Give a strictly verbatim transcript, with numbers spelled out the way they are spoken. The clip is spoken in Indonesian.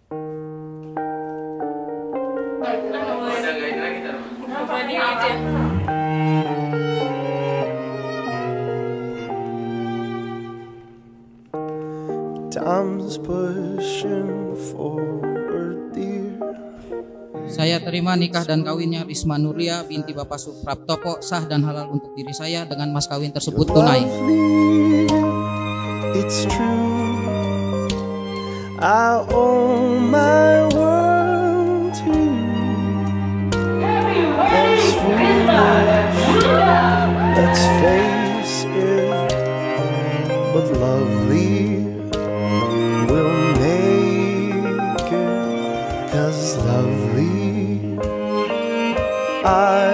Time's pushing forward, dear. Saya terima nikah dan kawinnya Risma Nuria binti Bapak Supraptoko sah dan halal untuk diri saya dengan mas kawin tersebut tunai. It's true, I owe my world to you. As foolish, let's face it, but lovely will make it, 'cause lovely I